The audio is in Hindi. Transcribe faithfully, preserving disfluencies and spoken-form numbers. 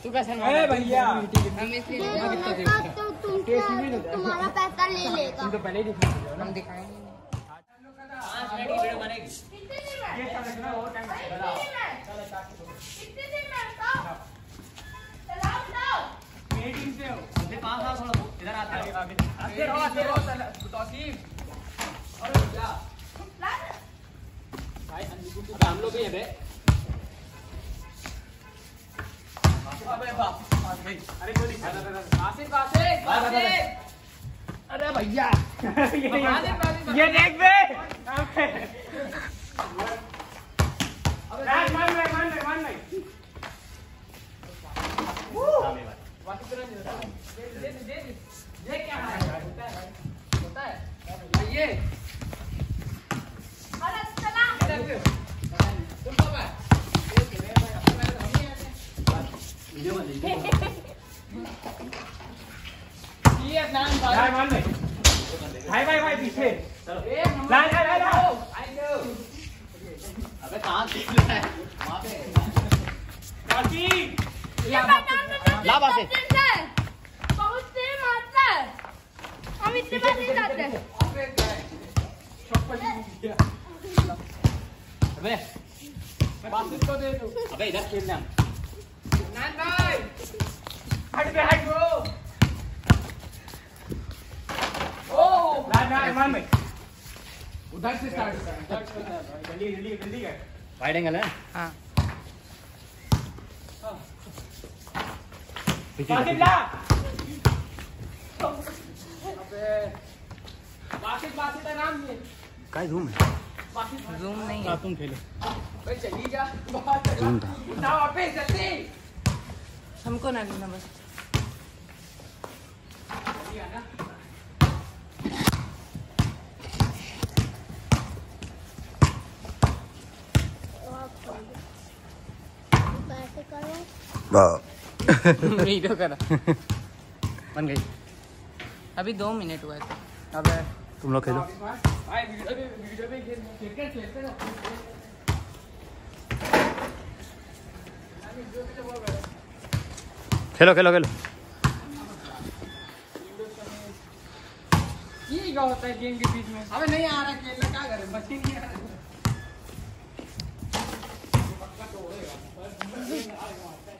तू कैसे अरे भैया तुम्हारा पैसा ले लेगा। तुम तो पहले ही दिखा दो हम दिखाएंगे पाँच मिनट की वीडियो बनेगी। ये सब देखना और टाइम लगेगा। चलो स्टार्ट करो। कितने दिन में बताओ चलाओ चलाओ मीटिंग से हो मुझे पास आओ थोड़ा इधर आते हो आगे आगे रहो आगे रहो तौसीफ अरे क्या भाई हम लोग भी है बे अबे बाप अरे कोई नहीं आसिफ आसिफ आसिफ अरे भैया ये देख बे अबे मान मान मान मान मान नहीं वापस करने दे दे दे ये क्या है होता है होता है ये अरे चला तुम कब है वीडियो बन रही है ये नाम भाई मान भाई भाई भाई भाई पीछे चलो ला ला ला ला आई नो अबे कहां देख रहा है वहां पे काकी ये बनाना ला बासे बहुत से मारता है। हम इतने बार नहीं जाते। अबे चप्पल दिया अबे बासे तो दे दो अबे इधर खेलना नान भाई हट बे हट ब्रो ओ नान नान मान भाई उधर से स्टार्ट कर जल्दी जल्दी जल्दी कर वाइड एंगल है हां पीछे ला अबे बासित बासित नाम ये काय जूम है जूम नहीं हां तुम खेलो भाई चली जा बहुत जूम था जाओ पे जल्दी हमको ना लेना बस जल्दी आना कैसे करो वीडियो करा बन गई अभी दो मिनट हुआ था। अबे तुम लोग खेलो भाई वीडियो भी वीडियो भी खेल क्रिकेट खेलते हो खेलो खेलो खेलो ये क्या होता है गेम के बीच में अबे नहीं आ रहा खेलना क्या करें बच्चे नहीं आ रहे